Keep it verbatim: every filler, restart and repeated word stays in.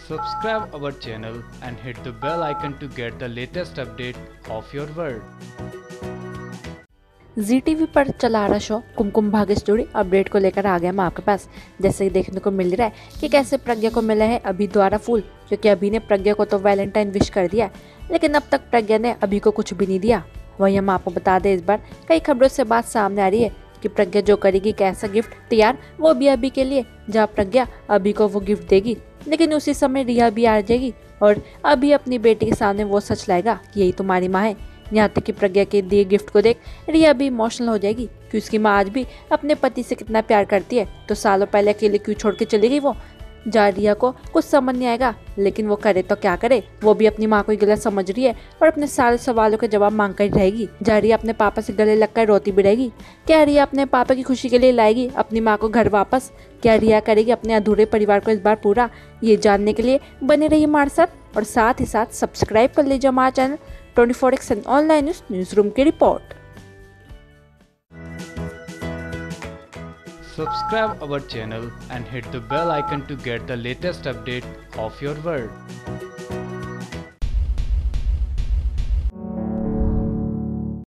Subscribe our channel and hit the bell icon to get the latest update of your world. Zee TV पर चला आ रहा show Kumkum Bhagya से जुड़ी update को लेकर आ गया मैं आपके पास। जैसे कि देखने को मिल रहा है कि कैसे प्रज्ञा को मिला है अभी द्वारा फूल, क्योंकि अभी ने प्रज्ञा को तो वैलेंटाइन विश कर दिया, लेकिन अब तक प्रज्ञा ने अभी को कुछ भी नहीं दिया। वही हम आपको बता दें, इस बार कई खबरों से बात सामने आ रही है कि प्रज्ञा जो करेगी कैसा गिफ्ट तैयार, वो भी अभी के लिए, जहाँ प्रज्ञा अभी को वो गिफ्ट देगी, लेकिन उसी समय रिया भी आ जाएगी और अभी अपनी बेटी के सामने वो सच लाएगा कि यही तुम्हारी माँ है। यहाँ तक कि प्रज्ञा के दिए गिफ्ट को देख रिया भी इमोशनल हो जाएगी कि उसकी माँ आज भी अपने पति से कितना प्यार करती है, तो सालों पहले अकेले क्यों छोड़ के चली गई वो। जा रिया को कुछ समझ नहीं आएगा, लेकिन वो करे तो क्या करे, वो भी अपनी माँ को ही गलत समझ रही है और अपने सारे सवालों के जवाब मांग कर रहेगी। जा रिया अपने पापा से गले लगकर रोती भी रहेगी। क्या रिया अपने पापा की खुशी के लिए लाएगी अपनी माँ को घर वापस? क्या रिया करेगी अपने अधूरे परिवार को इस बार पूरा? ये जानने के लिए बने रहिए हमारे साथ और साथ ही साथ सब्सक्राइब कर लीजिए हमारा channel twenty four X online news newsroom की report. Subscribe our channel and hit the bell icon to get the latest update of your world.